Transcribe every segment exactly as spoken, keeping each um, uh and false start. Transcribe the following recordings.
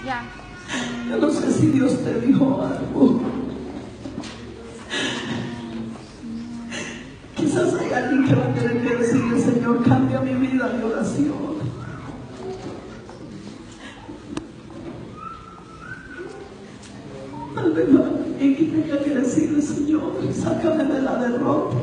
Ya. Yo no sé si Dios te dijo algo. Quizás hay alguien que va a tener que decirle: Señor, cambia mi vida de oración. Tal vez alguien que tenga que decirle: Señor, sácame de la derrota.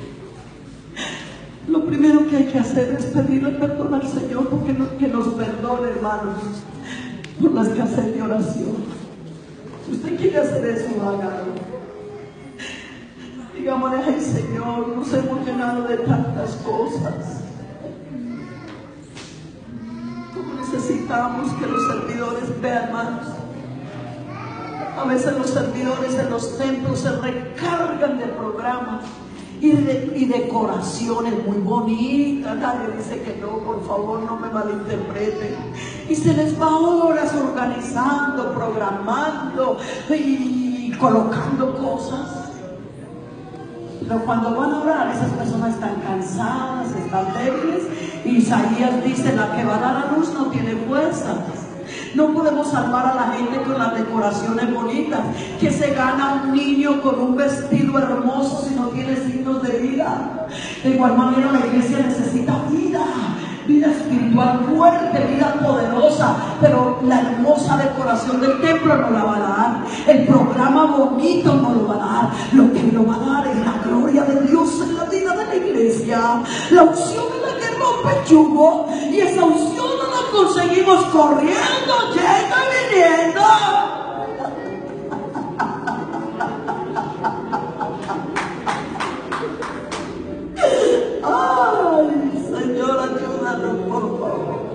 Lo primero que hay que hacer es pedirle perdón al Señor, porque no, que nos perdone, hermanos, por la escasez de oración. Si usted quiere hacer eso, hágalo. Digámosle: ay, Señor, nos hemos llenado de tantas cosas. ¿Cómo necesitamos que los servidores vean, hermanos? A veces los servidores en los templos se recargan de programas y de y decoraciones muy bonitas. Nadie dice que no, por favor, no me malinterpreten. Y se les va horas organizando, programando y colocando cosas. Pero cuando van a orar, esas personas están cansadas, están débiles. Y Isaías dice: la que va a dar a luz no tiene fuerzas. No podemos salvar a la gente con las decoraciones bonitas. Que se gana un niño con un vestido hermoso si no tiene signos de vida? De igual manera, la iglesia necesita vida, vida espiritual fuerte, vida poderosa. Pero la hermosa decoración del templo no la va a dar, el programa bonito no lo va a dar. Lo que lo va a dar es la gloria de Dios en la vida de la iglesia. La unción es la que rompe el yugo, y esa unción no la conseguimos corriendo, yendo y viniendo. Ay, Señor, ayúdanos, por favor.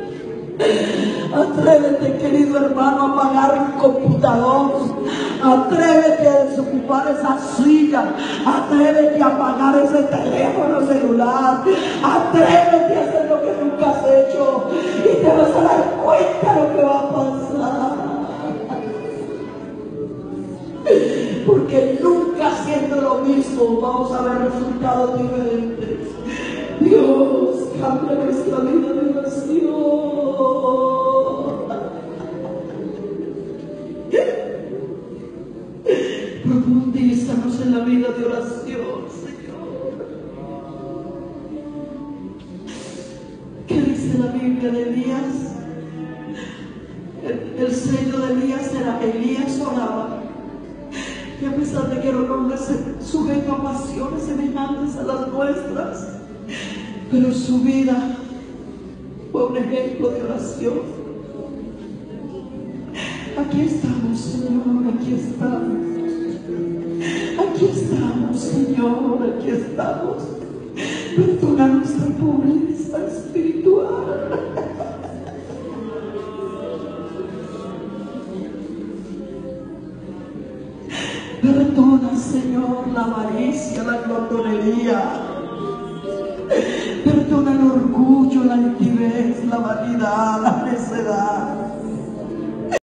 Atrévete, querido hermano, a apagar el computador. Atrévete a desocupar esa silla. Atrévete a apagar ese teléfono celular. Atrévete a hacer lo que nunca has hecho, y te vas a dar cuenta de lo que va a pasar. Porque nunca haciendo lo mismo vamos a ver resultados diferentes. Dios, cambia nuestra vida de oración. Profundízanos en la vida de oración, Señor. ¿Qué dice la Biblia de Elías? El, el sello de Elías era: Elías oraba. Y a pesar de que era un hombre sujeto a pasiones semejantes a las nuestras, pero su vida fue un ejemplo de oración. Aquí estamos, Señor, aquí estamos. Aquí estamos, Señor, aquí estamos. Perdona nuestra pobreza espiritual. Perdona, Señor, la avaricia, la glotonería. Perdona el orgullo, la altivez, la vanidad, la necedad.